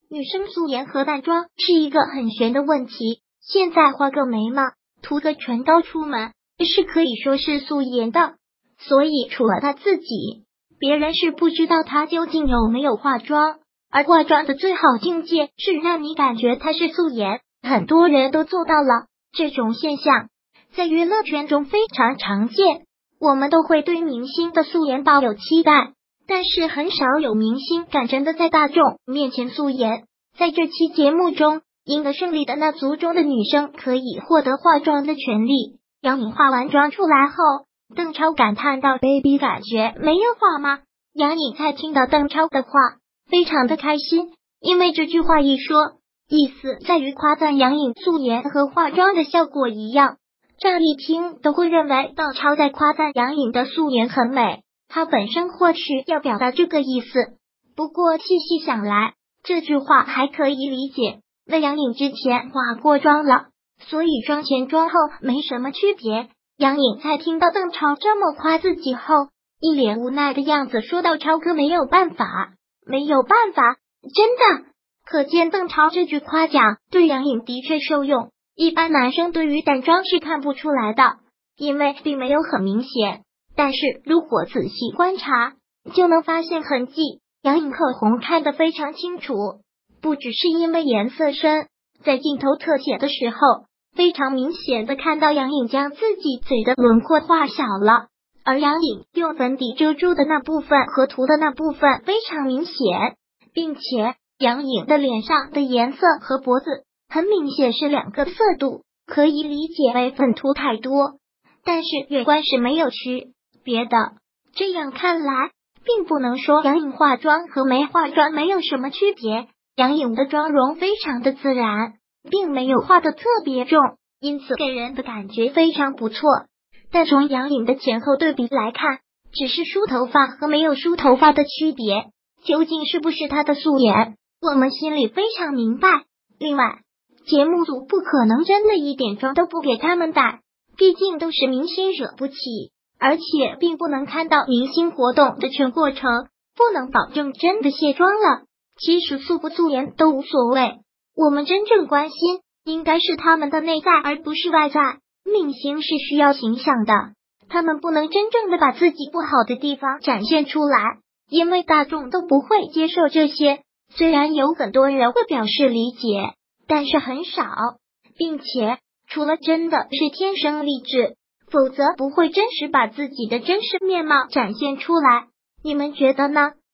女生素颜和淡妆是一个很玄的问题。现在画个眉毛、涂个唇膏出门是可以说是素颜的，所以除了她自己，别人是不知道她究竟有没有化妆。而化妆的最好境界是让你感觉她是素颜，很多人都做到了。这种现象在娱乐圈中非常常见，我们都会对明星的素颜抱有期待，但是很少有明星敢真的在大众面前素颜。在这期节目中，赢得胜利的那族中的女生可以获得化妆的权利。杨颖化完妆出来后，邓超感叹道 ：“Baby， 感觉没有化吗？”杨颖在听到邓超的话，非常的开心，因为这句话一说，意思在于夸赞杨颖素颜和化妆的效果一样。乍一听都会认为邓超在夸赞杨颖的素颜很美，他本身或许要表达这个意思。不过细细想来，这句话还可以理解，那杨颖之前化过妆了，所以妆前妆后没什么区别。杨颖在听到邓超这么夸自己后，一脸无奈的样子说道：“超哥没有办法，没有办法，真的。”可见邓超这句夸奖对杨颖的确受用。一般男生对于淡妆是看不出来的，因为并没有很明显，但是如果仔细观察，就能发现痕迹。杨颖口红看得非常清楚，不只是因为颜色深，在镜头特写的时候，非常明显的看到杨颖将自己嘴的轮廓画小了，而杨颖用粉底遮住的那部分和涂的那部分非常明显，并且杨颖的脸上的颜色和脖子很明显是两个色度，可以理解为粉涂太多，但是远观是没有区别的。这样看来，并不能说杨颖化妆和没化妆没有什么区别。杨颖的妆容非常的自然，并没有画的特别重，因此给人的感觉非常不错。但从杨颖的前后对比来看，只是梳头发和没有梳头发的区别，究竟是不是她的素颜，我们心里非常明白。另外，节目组不可能真的一点妆都不给他们打，毕竟都是明星惹不起，而且并不能看到明星活动的全过程，不能保证真的卸妆了。其实素不素颜都无所谓，我们真正关心应该是他们的内在，而不是外在。明星是需要形象的，他们不能真正的把自己不好的地方展现出来，因为大众都不会接受这些。虽然有很多人会表示理解，但是很少，并且除了真的是天生丽质，否则不会真实把自己的真实面貌展现出来。你们觉得呢？